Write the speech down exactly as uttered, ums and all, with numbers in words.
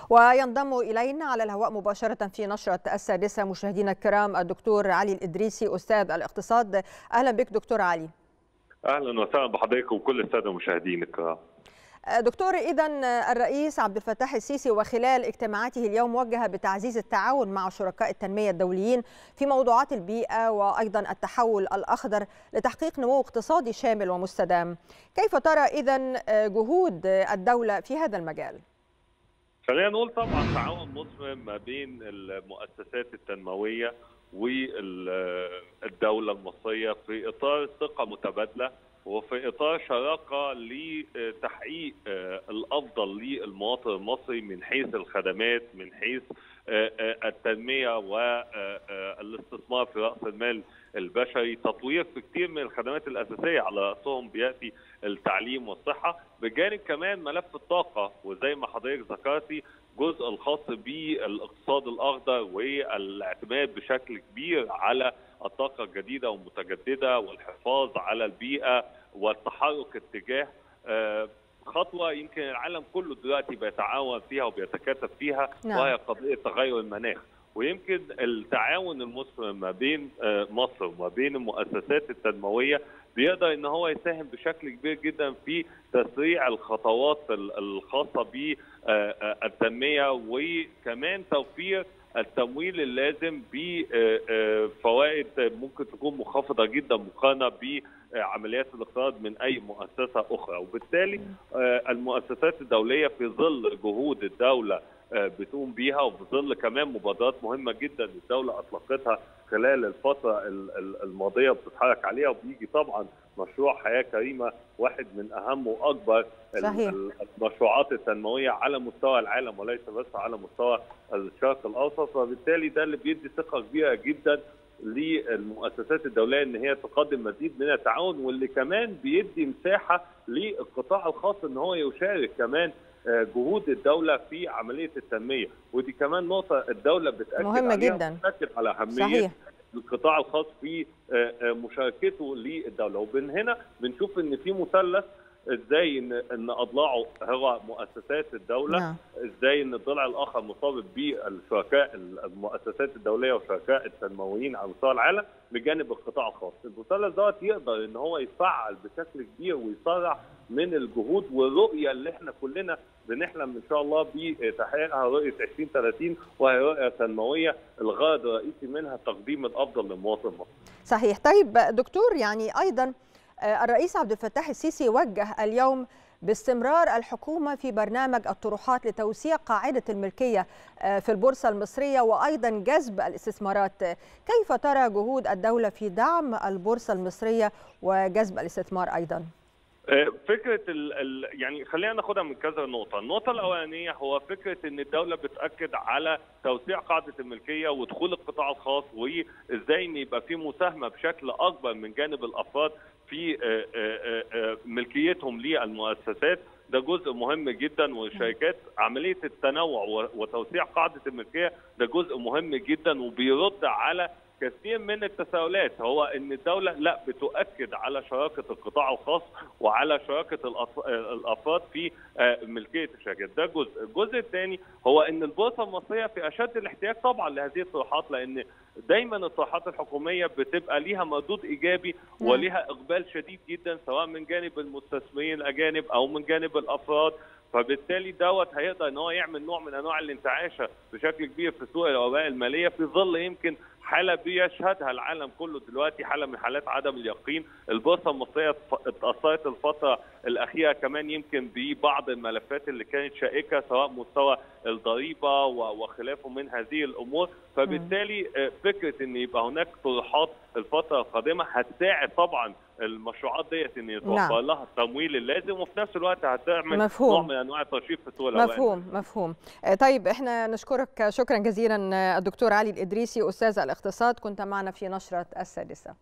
وينضم إلينا على الهواء مباشرة في نشرة السادسة مشاهدينا الكرام الدكتور علي الإدريسي أستاذ الاقتصاد. أهلا بك دكتور علي. أهلا وسهلا بحضرتك وكل السادة المشاهدين الكرام. دكتور، إذن الرئيس عبد الفتاح السيسي وخلال اجتماعاته اليوم وجه بتعزيز التعاون مع شركاء التنمية الدوليين في موضوعات البيئة وأيضا التحول الأخضر لتحقيق نمو اقتصادي شامل ومستدام. كيف ترى إذن جهود الدولة في هذا المجال؟ خلينا نقول طبعا تعاون مثمر ما بين المؤسسات التنموية والدولة المصرية في إطار ثقة متبادلة وفي إطار شراكة لتحقيق الأفضل للمواطن المصري من حيث الخدمات، من حيث التنمية والاستثمار في رأس المال البشري، تطوير في كثير من الخدمات الأساسية على رأسهم بيأتي التعليم والصحة، بجانب كمان ملف الطاقة وزي ما حضرتك ذكرتي الجزء الخاص بالاقتصاد الأخضر والاعتماد بشكل كبير على الطاقة الجديدة والمتجددة والحفاظ على البيئة والتحرك اتجاه خطوة يمكن العالم كله دلوقتي بيتعاون فيها وبيتكاتف فيها، نعم. وهي قضية تغير المناخ. ويمكن التعاون المثمر ما بين مصر وما بين المؤسسات التنموية بيقدر ان هو يساهم بشكل كبير جدا في تسريع الخطوات الخاصة بالتنمية وكمان توفير التمويل اللازم بفوائد ممكن تكون منخفضة جدا مقارنة بعمليات الاقتراض من أي مؤسسة أخرى. وبالتالي المؤسسات الدولية في ظل جهود الدولة بتقوم بيها وفي ظل كمان مبادرات مهمة جدا الدولة أطلقتها خلال الفترة الماضية وبتتحرك عليها، وبيجي طبعا مشروع حياة كريمة واحد من أهم وأكبر صحيح. المشروعات التنموية على مستوى العالم وليس بس على مستوى الشرق الأوسط، وبالتالي ده اللي بيدي ثقة كبيرة جدا للمؤسسات الدولية ان هي تقدم مزيد من التعاون، واللي كمان بيدي مساحة للقطاع الخاص ان هو يشارك كمان جهود الدولة في عملية التنمية. ودي كمان نقطة الدولة بتأكد مهمة عليها جدا، بتأكد على أهمية صحيح. القطاع الخاص في مشاركته للدولة. ومن هنا بنشوف ان في مثلث ازاي ان ان اضلاعه هو مؤسسات الدوله، نعم. ازاي ان الضلع الاخر مرتبط بالشركاء المؤسسات الدوليه وشركاء التنمويين على مستوى العالم بجانب القطاع الخاص. المثلث دوت يقدر ان هو يفعل بشكل كبير ويسرع من الجهود والرؤيه اللي احنا كلنا بنحلم ان شاء الله بتحقيقها، رؤيه عشرين ثلاثين، وهي رؤيه تنمويه الغرض الرئيسي منها تقديم الافضل للمواطن المصري. صحيح. طيب دكتور، يعني ايضا الرئيس عبد الفتاح السيسي وجه اليوم باستمرار الحكومة في برنامج الطروحات لتوسيع قاعدة الملكية في البورصة المصرية وأيضا جذب الاستثمارات. كيف ترى جهود الدولة في دعم البورصة المصرية وجذب الاستثمار أيضا؟ فكرة ال ال يعني خلينا ناخدها من كذا نقطة. النقطة الأولانية هو فكرة إن الدولة بتأكد على توسيع قاعدة الملكية ودخول القطاع الخاص، وإزاي إن يبقى في مساهمة بشكل أكبر من جانب الأفراد في ملكيتهم للمؤسسات. ده جزء مهم جدا، والشركات عملية التنوع وتوسيع قاعدة الملكية ده جزء مهم جدا وبيرد على كثير من التساؤلات. هو ان الدوله لا بتؤكد على شراكه القطاع الخاص وعلى شراكه الافراد في ملكيه الشركات. ده جزء. الجزء الثاني هو ان البورصه المصريه في اشد الاحتياج طبعا لهذه الطروحات، لان دايما الطروحات الحكوميه بتبقى ليها مردود ايجابي وليها اقبال شديد جدا سواء من جانب المستثمرين الاجانب او من جانب الافراد. فبالتالي دوت هيقدر ان هو يعمل نوع من انواع الانتعاشه بشكل كبير في سوق الاوراق الماليه في ظل يمكن حاله بيشهدها العالم كله دلوقتي، حاله من حالات عدم اليقين. البورصه المصريه اتاثرت الفتره الاخيره كمان يمكن ببعض الملفات اللي كانت شائكه سواء مستوى الضريبه وخلافه من هذه الامور. فبالتالي فكره ان يبقى هناك طروحات الفتره القادمه هتساعد طبعا المشروعات ديت ان يتوفر نعم. لها التمويل اللازم، وفي نفس الوقت هتعمل مفهوم. نوع من انواع الترشيد في سوق الاوراق. مفهوم مفهوم. طيب احنا نشكرك شكرا جزيلا الدكتور علي الإدريسي استاذ الاقتصاد، كنت معنا في نشرة السادسة.